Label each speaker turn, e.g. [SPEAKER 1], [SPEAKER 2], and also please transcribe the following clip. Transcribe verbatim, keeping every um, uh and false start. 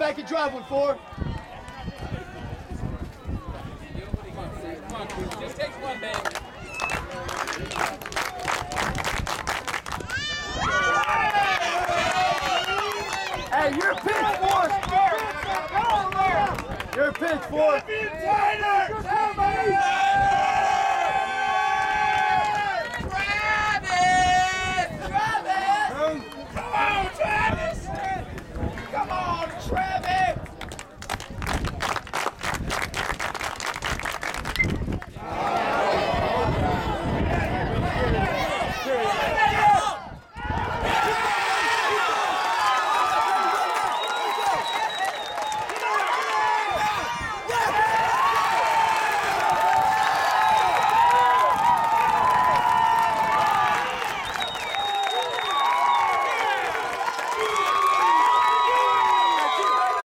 [SPEAKER 1] back and drive one, four.
[SPEAKER 2] Come on, Cruz. Just takes one, man.
[SPEAKER 1] Hey, you're pitch, four. You're pitch, four.
[SPEAKER 3] Tighter!